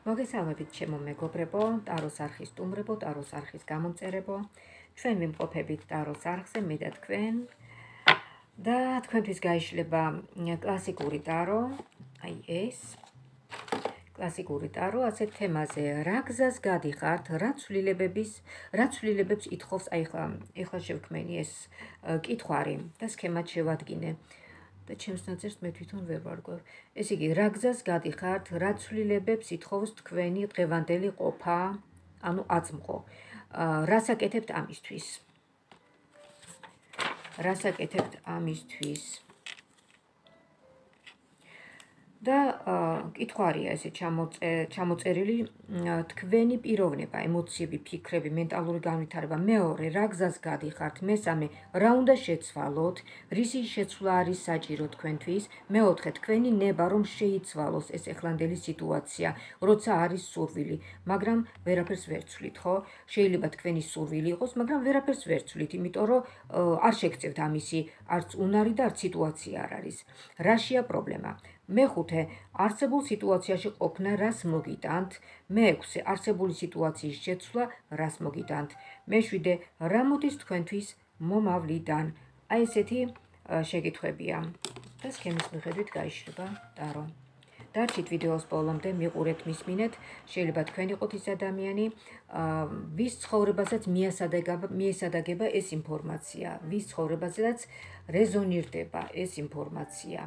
მოგესალმებით ჩემო მეგობრებო, ტაროს არხის სტუმრებო, ტაროს არხის გამომწერებო. ჩვენ ვიმყოფებით ტაროს არხზე, მე და თქვენ. და თქვენთვის გაიშლება კლასიკური ტარო, აი ეს. კლასიკური ტარო ასეთ თემაზე, რა გზას გადიხართ, რა ცვლილებებს ითხოვს, აი ახლა შევქმენი ეს კითხვარი და სქემად შევადგინე. და ჩემს ნაწერს მე თვითონ ვერ ვარგვევ. ესე იგი, რა გზას გადიხართ, რა ცვლილებებს ითხოვს თქვენი დღევანდელი ყოფა, ანუ აწმყო. რას აკეთებთ ამისთვის? რას აკეთებთ ამისთვის? და კითხვარია ესე ჩამოწერილი თქვენი პიროვნება, ემოციები, ფიქრები, მენტალური განვითარება. მეორე, რა გზას გადიხართ? მესამე, რა უნდა შეცვალოთ? რისი შეცვლა არის საჭირო თქვენთვის? მეოთხე, თქვენი ნება რომ შეიცვალოს ეს ეხლანდელი სიტუაცია, როცა არის სურვილი, მაგრამ ვერაფერს ვერ ცვლით, ხო? შეიძლება თქვენი სურვილი იყოს, მაგრამ ვერაფერს ვერ ცვლით, იმიტომ რომ არ შეგწევთ ამისი არც უნარი და არც სიტუაცია არ არის. რაშია პრობლემა? მეხუთე, არსებულ სიტუაციაში ყოფნა, რას მოგიტანთ? მეექვსე, არსებული სიტუაციის შეცვლა, რას მოგიტანთ? მეშვიდე, რა მოდის თქვენთვის მომავლიდან? აი ესეთი შეკითხვებია. და სქემის მიხედვით გაიშლება ტარო. დარჩით ვიდეოს ბოლომდე, მიყურეთ, მისმინეთ. შეიძლება თქვენ იყოთ ის ადამიანი, ვის ცხოვრებასაც მიესადაგება ეს ინფორმაცია, ვის ცხოვრებაზეც რეზონირდება ეს ინფორმაცია.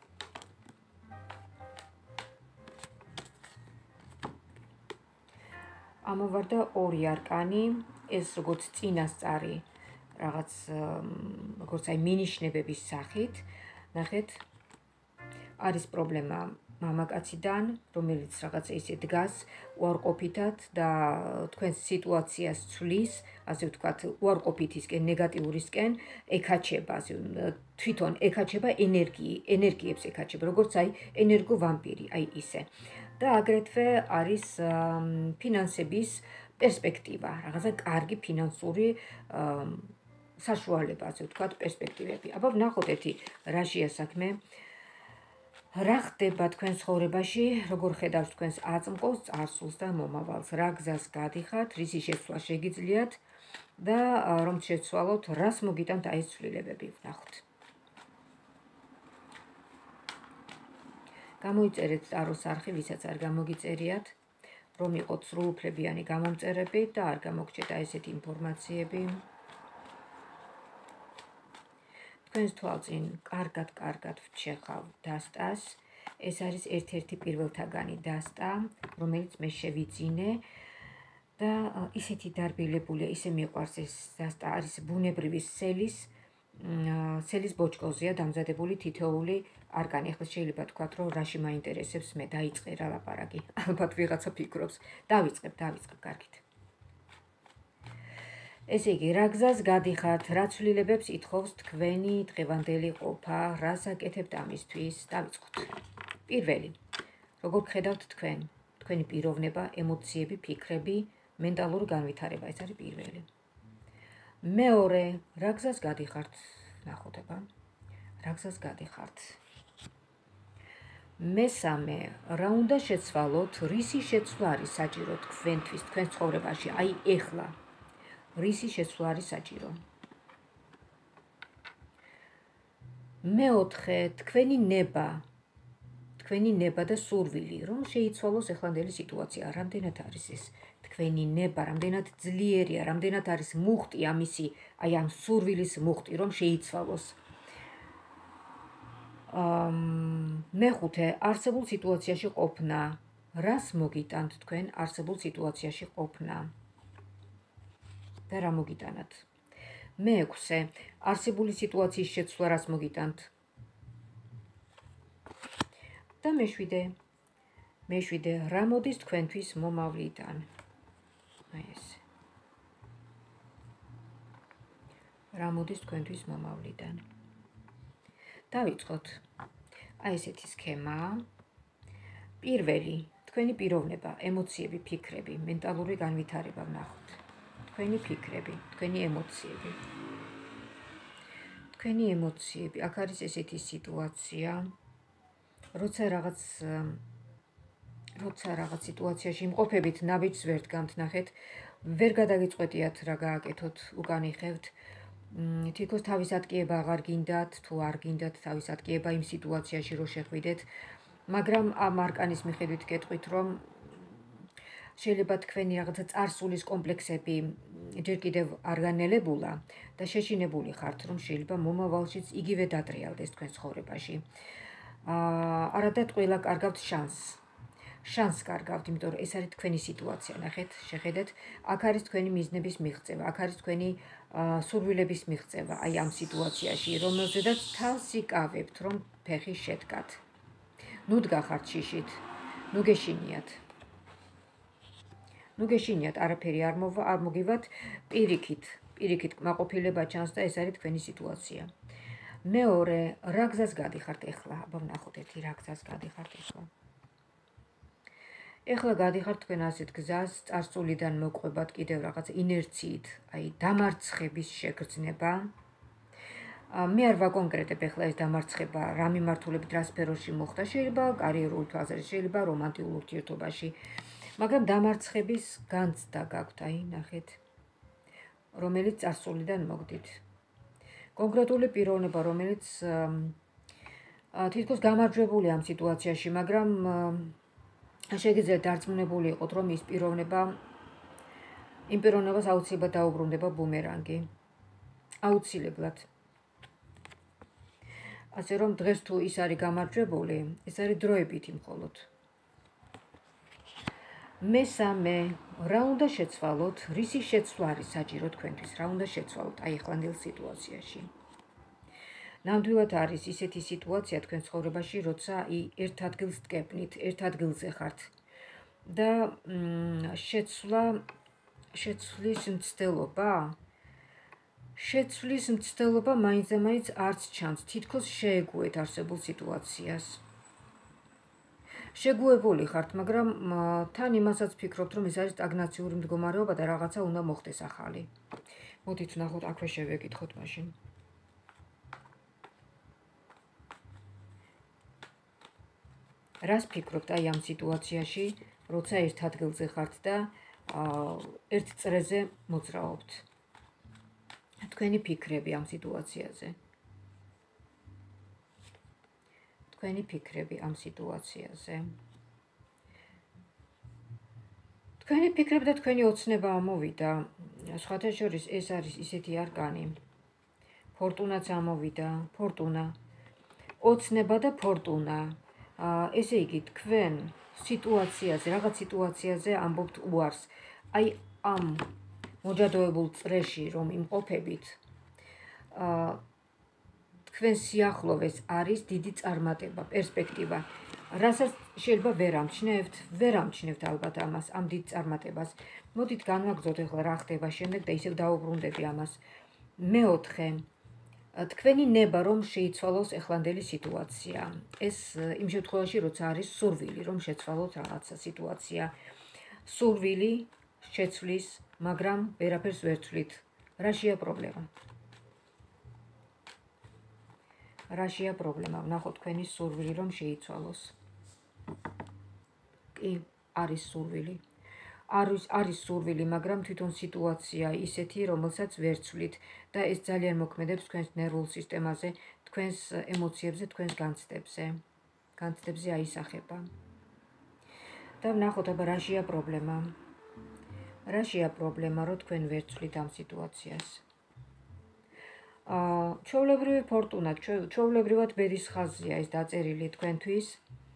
ამოვარდა ორი არკანი, ეს როგორც წინასწარი, რაღაც როგორც აი მინიშნებების სახით. ნახეთ, არის პრობლემა მამაკაციდან, რომელიც რაღაცა ისე დგას უარყოფითად და თქვენს სიტუაციას ცვლის, ასე ვთქვათ, უარყოფითისკენ, ნეგატიურისკენ ეკაჩება, თვითონ ეკაჩება ენერგიებს ეკაჩება, როგორც აი ენერგო ვამპირი, აი ისე. და აგრეთვე არის ფინანსების პერსპექტივა, რაღაცა კარგი ფინანსური საშუალება, ასე ვთქვათ, პერსპექტივები. აბა ვნახოთ ერთი რაშია საქმე. რა ხდება თქვენ ცხოვრებაში, როგორ ხედავს თქვენს აწმყოს, წარსულს და მომავალს, რა გზას გადიხართ, რისი შეცვლა შეგიძლიათ და რომ შეცვალოთ, რას მოგიტანთ აი ეს ცვლილებები, ვნახოთ. გამოიწერეთ ტაროს არხი, ვისაც არ გამოგიწერიათ, რომ იყოთ სრულუფლებიანი გამომწერები და არ გამოგჭეთ აი ესეთი ინფორმაციები. თქვენს თვალწინ კარგად ვჩეხავ დასტას. ეს არის ერთ-ერთი პირველთაგანი დასტა, რომელიც მე შევიძინე და ისეთი დარბილებულია, ისე მიყვარს ეს დასტა, არის ბუნებრივი სელის ბოჭკოზია დამზადებული თითოეული არკანი. ახლა შეიძლება თქვათ, რომ რაში მაინტერესებს მე, დაიწყე რა ლაპარაკი. ალბათ ვიღაცა ფიქრობს. დავიწყებ, კარგით. ესე იგი, რა გზას გადიხართ, რა ცვლილებებს ითხოვს თქვენი დღევანდელი ყოფა, რას აკეთებთ ამისთვის? დავიწყოთ. პირველი, როგორ ხედავთ თქვენი პიროვნება, ემოციები, ფიქრები, მენტალური განვითარება, ეს არის პირველი. მეორე, რა გზას გადიხართ? ნახოთ აბა. რა გზას გადიხართ? მესამე, რა უნდა შეცვალოთ, რისი შეცვლა არის საჭირო თქვენთვის, თქვენ ცხოვრებაში, აი ეხლა. რისი შეცვლა არის საჭირო? მეოთხე, თქვენი ნება და სურვილი, რომ შეიცვალოს ეხლანდელი სიტუაცია, რამდენად არის ეს თქვენი ნება, რამდენად ძლიერია, რამდენად არის მუხტი ამისი, აი ამ სურვილის მუხტი, რომ შეიცვალოს. მეხუთე, არსებულ სიტუაციაში ყოფნა, რას მოგიტანთ თქვენ არსებულ სიტუაციაში ყოფნა? და რა მოგიტანათ? მეექვსე, არსებული სიტუაციის შეცვლა რას მოგიტანთ? და მეშვიდე, რა მოდის თქვენთვის მომავლიდან? აი ეს. რა მოდის თქვენთვის მომავლიდან? დავიწყოთ. აი ესეთი სქემაა. პირველი, თქვენი პიროვნება, ემოციები, ფიქრები, მენტალური განვითარება ვნახოთ. თქვენი ფიქრები, თქვენი ემოციები. აქ არის ესეთი სიტუაცია, როცა რაღაც როცა რაღაც სიტუაციაში იმყოფებით, ნაბიჯს ვერ დგამთ, ნახეთ, ვერ გადაგიწყვეტიათ რა გააკეთოთ, უკან იხევთ. თითქოს თავის ატკიება აღარ გინდათ, თუ არ გინდათ თავის ატკიება იმ სიტუაციაში რო შეხვიდეთ, მაგრამ ამ არკანის მიხედვით გეტყვით, რომ შეიძლება თქვენი რაღაცა წარსულის კომპლექსები ჯერ კიდევ არ განელებულა და შეშინებული ხართ, რომ შეიძლება მომავალშიც იგივე დატრიალდეს თქვენ ცხოვრებაში. არადა ყველა კარგავთ შანსს კარგავთ, იმიტომ რომ ეს არის თქვენი სიტუაცია, ნახეთ, შეხედეთ, აქ არის თქვენი მიზნების მიღწევა, აქ არის თქვენი სურვილების მიღწევა, აი ამ სიტუაციაში, რომელზედაც თავს იკავებთ, რომ ფეხი შედგათ. ნუ დგახართ შიშით, ნუ გეშინიათ, არაფერი არ მოგივათ, პირიქით კმაყოფილება ჩანს და ეს არის თქვენი სიტუაცია. მეორე, რა გზას გადიხართ ეხლა? აბა ვნახოთ ერთი რა გზას გადიხართ ეხლა. ეხლა გადიხართ თქვენ ასეთ გზას, წარსულიდან მოყვებათ კიდევ რაღაც ინერციით, აი დამარცხების შეგრძნება. მე არ ვაკონკრეტებ ეხლა ეს დამარცხება რა მიმართულებით რა სფეროში მოხდა, შეიძლება კარიერული თვალსაზრისით, შეიძლება რომანტიკულ ურთიერთობაში, მაგრამ დამარცხების განცდა გაქვთ, აი ნახეთ, რომელიც წარსულიდან მოგდით. კონკრეტული პიროვნება, რომელიც თითქოს გამარჯვებული ამ სიტუაციაში, მაგრამ შეგიძლიათ დარწმუნებული იყოთ, რომ ის პიროვნება იმ პიროვნებას აუცილებლად დაუბრუნდება ბუმერანგი. აუცილებლად. ასე რომ დღეს თუ ის არის გამარჯვებული, ეს არის დროებითი მხოლოდ. მესამე, რა უნდა შეცვალოთ, რისი შეცვლა არის საჭირო თქვენთვის, რა უნდა შეცვალოთ აი ახლანდელ სიტუაციაში. ნამდვილად არის ისეთი სიტუაცია თქვენ ცხოვრებაში, როცა ერთ ადგილს დგებნით, ერთ ადგილზე ხართ და შეცვლის მცდელობა მაინც და მაინც არც ჩანს, თითქოს შეეგუეთ არსებულ სიტუაციას. შეგუებული ხართ, მაგრამ თან იმასაც ფიქრობთ, რომ ეს არის სტაგნაციური მდგომარეობა და რაღაცა უნდა მოხდეს ახალი. მოდით ვნახოთ, აქვე შევეკითხოთ მაშინ. რას ფიქრობთ აი ამ სიტუაციაში, როცა ერთ ადგილზე ხართ და ერთ წრეზე მოძრაობთ? თქვენი ფიქრები ამ სიტუაციაზე. თქვენი ფიქრები ამ სიტუაციაზე. თქვენი ფიქრები და თქვენი ოცნება ამოვიდა. სხვათა შორის ეს არის ისეთი არკანი. ფორტუნაც ამოვიდა, ფორტუნა. ოცნება და ფორტუნა. ესე იგი, თქვენ სიტუაციაზე, რაღაც სიტუაციაზე ამბობთ უარს. აი ამ მოჯადოებულ წრეში რომ იმყოფებით, თქვენ სიახლოვეს არის დიდი წარმატება, პერსპექტივა. რასაც შეიძლება ვერ ამჩნევთ ალბათ ამას, ამ დიდ წარმატებას. მოდით განვაგრძოთ ახლა რა ხდება შემდეგ და ისევ დაუბრუნდები ამას. მეოთხე, თქვენი ნება რომ შეიცვალოს ახლანდელი სიტუაცია. ეს იმ შემთხვევაში, როცა არის სურვილი რომ შეცვალოთ რაღაცა სიტუაცია. სურვილი შეცვლის, მაგრამ ვერაფერს ვერ ცვლით. რაშია პრობლემა? რაშია პრობლემა? ვნახოთ თქვენი სურვილი რომ შეიცვალოს. კი, არის სურვილი. არის სურვილი, მაგრამ თვითონ სიტუაცია ისეთი, რომელსაც ვერ ცვლით და ეს ძალიან მოქმედებს თქვენს ნერვულ სისტემაზე, თქვენს ემოციებზე, თქვენს განცდებზე აისახება. და ვნახოთ, აბა რაშია პრობლემა? რაშია პრობლემა, რომ თქვენ ვერ ცვლით ამ სიტუაციას? ჩვეულებრივი ფორტუნა, ჩვეულებრივად ბედის ხაზია ეს დაწერილი თქვენთვის.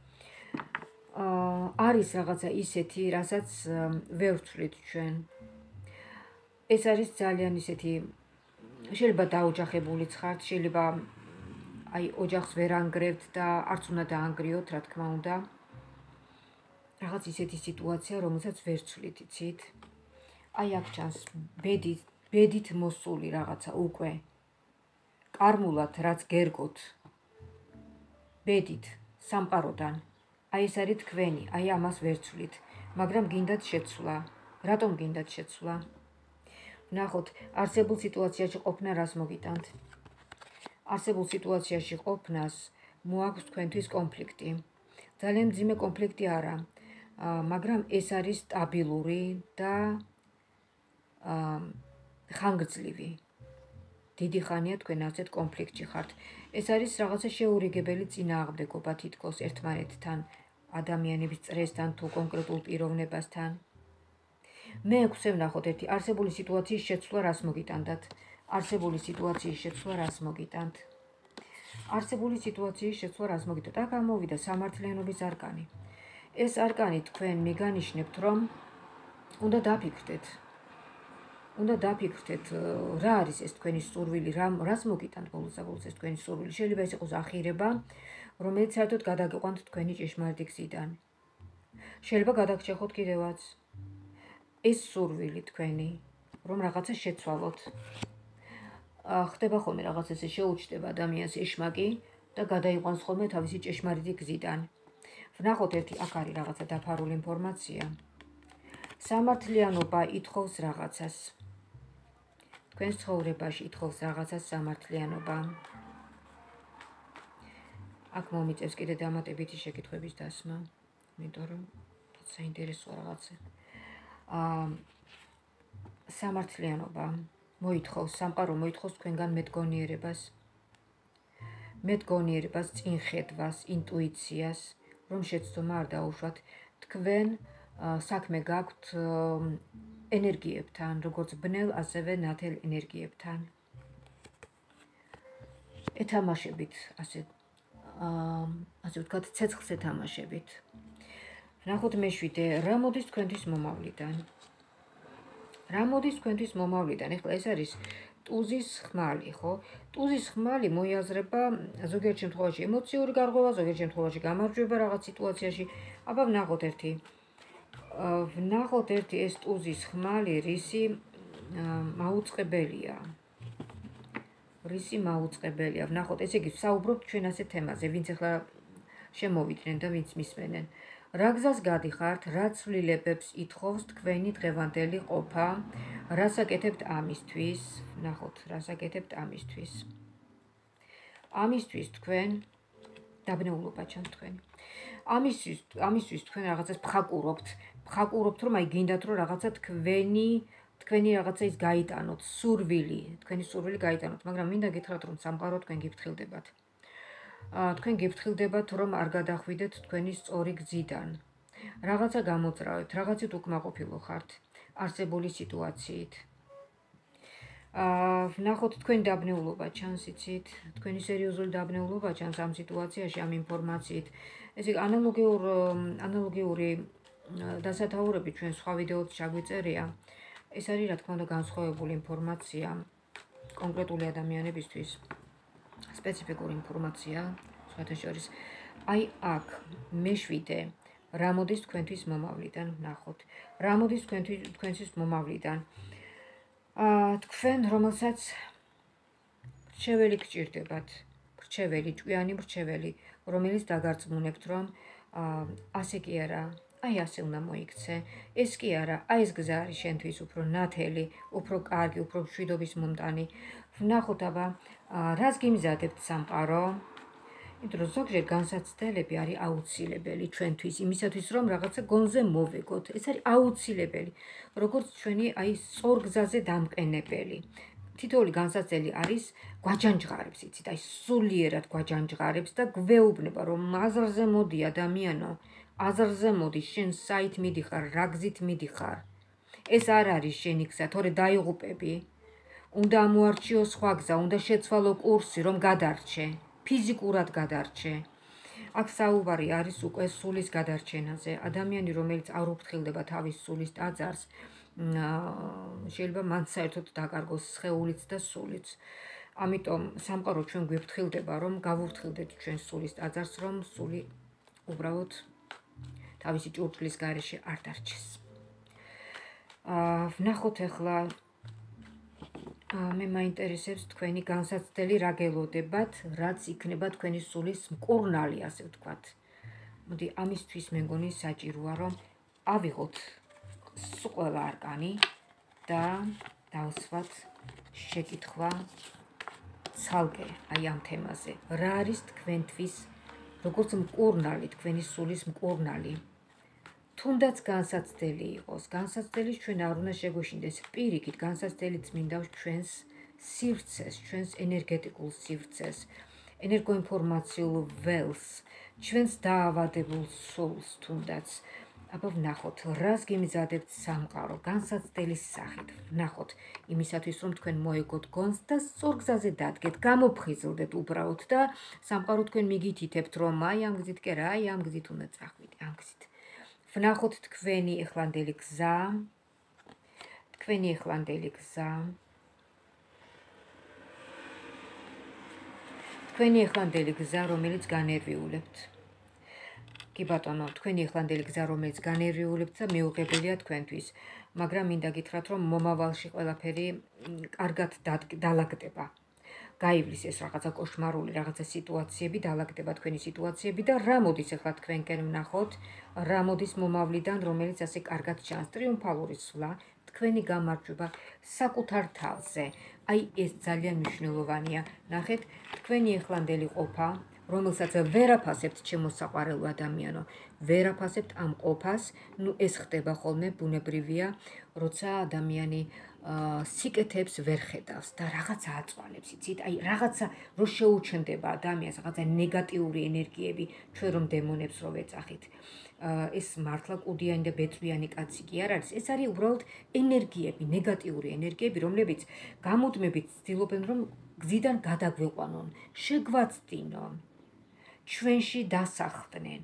არის რაღაცა ისეთი, რასაც ვერ ვცვლით ჩვენ. ეს არის ძალიან ისეთი, შეიძლება დაოჯახებულიც ხართ, შეიძლება აი ოჯახს ვერ ანგრევთ და არც უნდა დაანგრიოთ, რა თქმა უნდა. რაღაც ისეთი სიტუაცია, რომელსაც ვერ ვცვლით, იცით? აი აქ ჩანს ბედით მოსული რაღაცა უკვე. კარმულად რაც გერგოთ. ბედით, სამყაროდან. აი ეს არის თქვენი, აი ამას ვერ ვცვლით, მაგრამ გინდათ შეცვლა. რატომ გინდათ შეცვლა? ვნახოთ, არსებულ სიტუაციაში ყოფნა რას მოგიტანთ? არსებულ სიტუაციაში ყოფნას მოაქვს თქვენთვის კონფლიქტი. ძალიან მძიმე კონფლიქტი არა. მაგრამ ეს არის სტაბილური და ხანგრძლივი. დიდი ხანია თქვენ ასეთ კონფლიქტში ხართ. ეს არის რაღაცა შეურიგებელი წინააღმდეგობა თითქოს ერთმანეთთან, ადამიანების წრესთან თუ კონკრეტულ პიროვნებასთან. მე-6-ე ვნახოთ ერთი არსებული სიტუაციის შეცვლა რას მოგიტანდათ? არსებული სიტუაციის შეცვლა რას მოგიტანთ? არსებული სიტუაციის შეცვლა რას მოგიტანთ? აქ ამოვიდა სამართლიანობის არკანი. ეს არკანი თქვენ მიგანიშნებთ, რომ უნდა დაფიქრდეთ. უნდა დაფიქრდეთ, რა არის ეს თქვენი სურვილი, რას მოგიტანთ ბოლოს ეს თქვენი სურვილი. შეიძლება ეს იყოს ახირება, რომელიც საერთოდ გადაგიყვანთ თქვენი ჭეშმარიტი გზიდან. შეიძლება გადაგჭეხოთ კიდევაც ეს სურვილი თქვენი, რომ რაღაცა შეცვალოთ. ხდება ხოლმე რაღაც ესე შეუჩდება ადამიანს ეშმაკი და გადაიყვანს ხოლმე თავისი ჭეშმარიტი გზიდან. ვნახოთ ერთი აქ არის რაღაცა დაფარული ინფორმაცია. სამართლიანობა ითხოვს რაღაცას. თქვენს ცხოვრებაში ითხოვს რაღაცას სამართლიანობა. აქ მომიწევს კიდე დამატებითი შეკითხვების დასმა, იმიტომ რომ საინტერესო რაღაცა. სამართლიანობა მოითხოვს, სამყარო მოითხოვს თქვენგან მედგონიერებას, წინხედვას, ინტუიციას, რომ შეცდომა არ დაუშვათ. თქვენ საქმე გაქვთ ენერგიებთან, როგორც ბნელ, ასევე ნათელ ენერგიებთან. ეთამაშებით, ასე ვთქვათ, ცეცხლს ეთამაშებით. ვნახოთ მე-7-ე, რა მოდის თქვენთვის მომავლიდან? რა მოდის თქვენთვის მომავლიდან? ეხლა ეს არის ტუზის ხმალი, ხო? ტუზის ხმალი მოიაზრება ზოგიერთ შემთხვევაში ემოციური გარღვევა, ზოგიერთ შემთხვევაში გამარჯვება რაღაც სიტუაციაში. აბა ვნახოთ ერთი ეს ტუზის ხმალი რისი მაუწყებელია. ვნახოთ, ესე იგი ვსაუბრობთ ჩვენ ასე თემაზე, ვინც ახლა შემოვიდნენ და ვინც მისმენენ. რა გზას გადიხართ, რა ცვლილებებს ითხოვს თქვენი დღევანდელი ყოფა, რას აკეთებთ ამისთვის? ვნახოთ, რას აკეთებთ ამისთვის. ამისთვის თქვენ დაბნეულობა ჩანს თქვენი. ამისთვის თქვენ რაღაცას ფხაკურობთ, რომ აი გინდათ რომ რაღაცა თქვენი რაღაცა ის გაიტანოთ, თქვენი სურვილი გაიტანოთ, მაგრამ მინდა გითხრათ, რომ სამყარო თქვენ გიფრთხილდებათ. თქვენ გიფრთხილდებათ, რომ არ გადახვიდეთ თქვენი სწორი გზიდან. რაღაცა გამოძრავებთ, რაღაცით უკმაყოფილო ხართ არსებული სიტუაციით. ვნახოთ თქვენი დაბნეულობა ჩანს, იცით? თქვენი სერიოზული დაბნეულობა ჩანს ამ სიტუაციაში, ამ ინფორმაციით. ესე იგი ანალოგიური დასათაურები ჩვენ სხვა ვიდეოც ჩაგვიწერია. ეს არის, რა თქმა უნდა, განსხვავებული ინფორმაცია კონკრეტული ადამიანებისთვის. სპეციფიკური ინფორმაცია, სხვათა შორის. აი აქ მე-7-ე, რა მოდის თქვენთვის მომავლიდან, ვნახოთ. რა მოდის თქვენთვის მომავლიდან? თქვენ, რომელსაც რჩეველი გჭირდებათ, ჭკვიანი რჩეველი, რომელიც დაგარწმუნებთ, რომ ასე კი არა, აი ასე უნდა მოიქცე, ეს კი არა, აი ეს გზა არის შენთვის უფრო ნათელი, უფრო კარგი, უფრო მშვიდობის მომტანი. ვნახოთ, აბა, რას გიმზადებთ სამყარო? იმიტომ რომ ზოგჯერ განსაცდელები არის აუცილებელი ჩვენთვის, იმისათვის რომ რაღაცა გონზე მოვეგოთ. ეს არის აუცილებელი, როგორც ჩვენი აი სწორ გზაზე დამყენებელი. თითოეული განსაცდელი არის გვაჯანჯღარებს, იცით, აი სულიერად გვაჯანჯღარებს და გვეუბნება, რომ აზრზე მოდი ადამიანო, აზრზე მოდი, შენ საით მიდიხარ, რა გზით მიდიხარ. ეს არ არის შენი გზა, თორე დაიღუპები. უნდა ამოარჩიო სხვა გზა, უნდა შეცვალო კურსი, რომ გადარჩე. ფიზიკურად გადარჩე. აქ საუბარი არის უკვე სულის გადარჩენაზე. ადამიანი, რომელიც არ უფრთხილდება თავის სულის ტაძარს, შეიძლება მან საერთოდ დაკარგოს სხეულიც და სულიც. ამიტომ სამყარო ჩვენ გვიფრთხილდება, რომ გავუფრთხილდეთ ჩვენ სულის ტაძარს, რომ სული უბრალოდ თავისი ჭურჭლის გარეშე არ დარჩეს. ვნახოთ ახლა მე მაინტერესებს თქვენი განსაცდელი რა გელოდებათ, რაც იქნება თქვენი სულის მკურნალი, ასე ვთქვათ. მოდი ამისთვის მე მგონი საჭიროა, რომ ავიღოთ ყველა არკანი და დავსვათ შეკითხვა ცალკე აი ამ თემაზე. რა არის თქვენთვის, როგორც მკურნალი, თქვენი სულის მკურნალი, თუნდაც განსაცდელი იყოს, განსაცდელი ჩვენ არ უნდა შეგვეშინდეს პირიქით, განსაცდელი წმინდა ჩვენს სივრცეს, ჩვენს ენერგეტიკულ სივრცეს, ენერგოინფორმაციულ ველს, ჩვენს დაავადებულ სულს თუნდაც. აბა ვნახოთ, რას გიმზადებთ სამყარო, განსაცდელის სახით. ვნახოთ იმისათვის, რომ თქვენ მოეგოთ გონს და სწორ გზაზე დადგეთ, გამოფხიზლდეთ უბრალოდ და სამყარო თქვენ მიგითითებთ, რომ აი ამ გზით კი რა, აი ამ გზით უნდა წახვიდე, ამ გზით. ვნახოთ თქვენი ეხლანდელი გზა, თქვენი ეხლანდელი გზა. თქვენი ეხლანდელი გზა, რომელიც განერვიულებთ. კი ბატონო, თქვენი ეხლანდელი გზა, რომელიც განერვიულებთ და მეუღებელია თქვენთვის. მაგრამ მინდა გითხრათ, რომ მომავალში ყველაფერი კარგად დალაგდება. გაივლის ეს რაღაცა კოშმარული რაღაცა სიტუაციები, დალაგდება თქვენი სიტუაციები და რა მოდის ახლა თქვენკენ ვნახოთ, რა მოდის მომავლიდან, რომელიც ასე კარგად ჩანს, ტრიუმფალური სვლა, თქვენი გამარჯვება საკუთარ თავზე. აი ეს ძალიან მნიშვნელოვანია. ნახეთ, თქვენი ეხლანდელი ყოფა, რომელსაც ვერაფასებთ ჩემო საყვარელო ადამიანო, ვერაფასებთ ამ ყოფას, ნუ ეს ხდება ხოლმე, ბუნებრივია, როცა ადამიანი სიკეთებს ვერ ხედავს და რაღაცა აწვალებს, იცით? აი რაღაცა რო შეუჩნდება ადამიანს, რაღაცა ნეგატიური ენერგიები, ჩვენ რომ დემონებს რო ვეძახით. ეს მართლა კუდიანი და ბეწვიანი კაცი კი არ არის, ეს არის უბრალოდ ენერგიები, ნეგატიური ენერგიები, რომლებიც გამუდმებით ცდილობენ, რომ გზიდან გადაგვეყვანონ, შეგვაცდინონ, ჩვენში დასახლდნენ.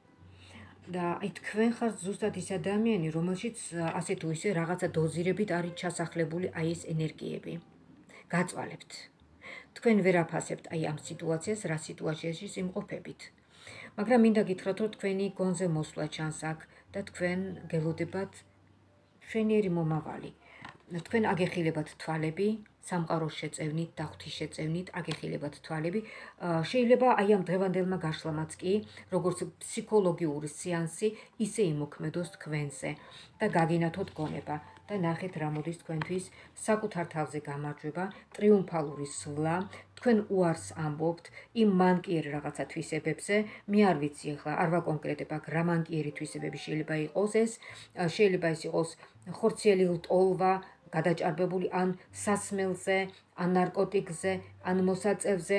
და აი თქვენ ხართ ზუსტად ის ადამიანი, რომელშიც ასე თუ ისე რაღაცა დოზირებით არის ჩასახლებული აი ეს ენერგიები. გაწვალებთ. თქვენ ვერაფასებთ აი ამ სიტუაციას, რა სიტუაციაში იმყოფებით. მაგრამ მინდა გითხრათ, რომ თქვენი გონზე მოსვლა ჩანს აქ და თქვენ გელოდებათ მშვენიერი მომავალი. თქვენ აგეხილებათ თვალები, სამყაროს შეწევნით და ღვთის შეწევნით, აგეხილებათ თვალები. შეიძლება აი ამ დღევანდელმა გაშლამაც კი, როგორც ფსიქოლოგიური სეანსი, ისე იმოქმედოს თქვენზე და გაგინათოთ გონება. და ნახეთ რა მოდის თქვენთვის საკუთარ თავზე გამარჯვება, ტრიუმფალური სვლა, თქვენ უარს ამბობთ იმ მანკიერ რაღაცა თვისებებზე, მე არ ვიცი ახლა, არ ვაკონკრეტებ აქ რა მანკიერი თვისებები შეიძლება იყოს ეს, შეიძლება ეს იყოს ხორციელი ლტოლვა, გადაჭარბებული ან სასმელზე, ან ნარკოტიკზე, ან მოსაწევზე,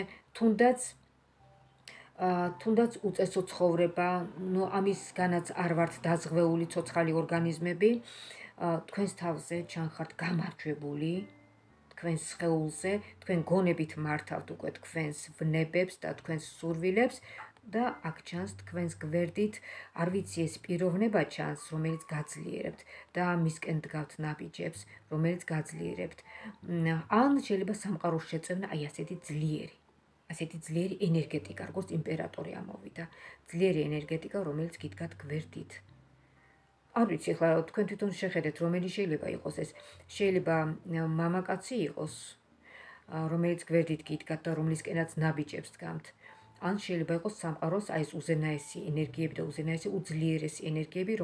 თუნდაც უწესო ცხოვრება, ნუ ამისგანაც არ ვართ დაზღვეული ცოცხალი ორგანიზმები, თქვენს თავზე ჩანხართ გამარჯვებული, თქვენს სხეულზე, თქვენ გონებით მართავთ უკვე თქვენს ვნებებს და თქვენს სურვილებს და აქ ჩანს თქვენს გვერდით, არ ვიცი ეს პიროვნება ჩანს, რომელიც გაძლიერებთ და მისკენ დგავთ ნაბიჯებს, რომელიც გაძლიერებთ. ან შეიძლება სამყაროს შეწევნა აი ასეთი ძლიერი ენერგეტიკა, როგორც იმპერატორი ამოვიდა, ძლიერი ენერგეტიკა, რომელიც გიდგათ გვერდით. არ ვიცი, ახლა თქვენ თვითონ შეხედეთ, რომელი შეიძლება იყოს ეს. შეიძლება მამაკაცი იყოს, რომელიც გვერდით გიდგათ და რომლისკენაც ნაბიჯებს დგამთ. ან შეიძლება იყოს სამყაროს აი ეს უზენაესი ენერგიები და უზენაესი უძლიერესი ენერგიები,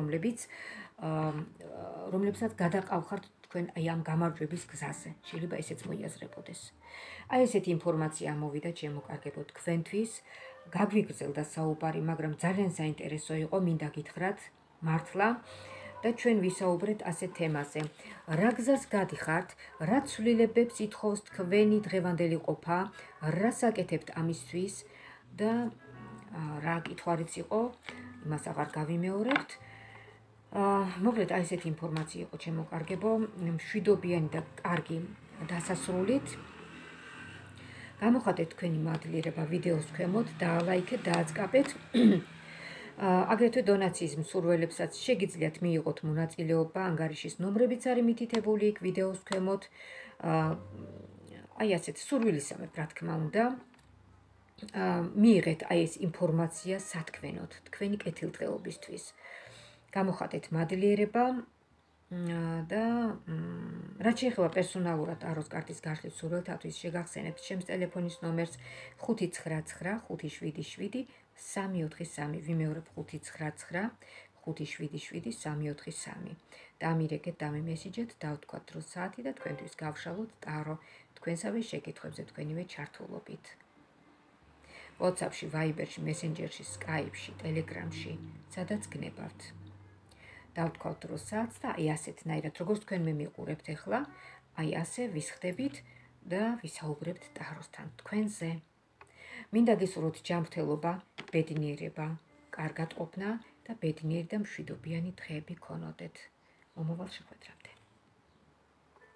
რომლებსაც გადაყავხართ თქვენ აი ამ გამარჯვების გზაზე. შეიძლება ესეც მოიაზრებოდეს. აი ესეთი ინფორმაცია მოვიდა ჩემო კარგებო თქვენთვის. გაგვიგრძელდა საუბარი, მაგრამ ძალიან საინტერესო იყო, მინდა გითხრათ, მართლა და ჩვენ ვისაუბრეთ ასეთ თემაზე. რა გზას გადიხართ, რა ცვლილებებს ითხოვს თქვენი დღევანდელი ყოფა, რა საკეთებთ ამისთვის და რა კითხვარიც იყო, იმას აღარ გავიმეორებთ. მოკლედ აი ესეთი ინფორმაცია იყო ჩემო კარგებო, მშვიდობიანი და კარგი დასასრულით. გამოხატეთ თქვენი მადლიერება ვიდეოს ქვემოთ, დაალაიქეთ, დააწყაბეთ. აგრეთვე დონაციის მსურველებსაც შეგიძლიათ მიიღოთ მონაწილეობა, ანგარიშის ნომრებიც არის მითითებული იქ ვიდეოს ქვემოთ. აი ასეთ სურვილისამებრ, რა თქმა უნდა, მიიღეთ აი ეს ინფორმაცია სათქმენოდ თქვენი კეთილდღეობისთვის. გამოხატეთ მადლიერება და რაც შეეხება პერსონალურად ტაროს კარტის გაშლის სურვილთათვის შეგახსენებთ ჩემს ტელეფონის ნომერს 5997343. ვიმეორებ 599577343. დამირეკეთ, დამიმესიჯეთ, დავთქვათ დრო საათი და თქვენთვის გავშალოთ ტარო თქვენსავე შეკითხვებზე თქვენივე ჩართულობით. WhatsApp-ში, Viber-ში, Messenger-ში, Skype-ში, Telegram-ში, სადაც გნებავთ. დავთქვათ როსაც და აი ასეთნაირად, როგორც თქვენ მე მიყურებთ ახლა, აი ასე ვისხდებით და ვისაუბრებთ ტაროსთან თქვენზე. მინდა გისურვოთ ჯანმრთელობა, ბედნიერება, კარგად ყოფნა და ბედნიერი და მშვიდობიანი დღეები გქონოდეთ. მომავალ შეხვედრამდე.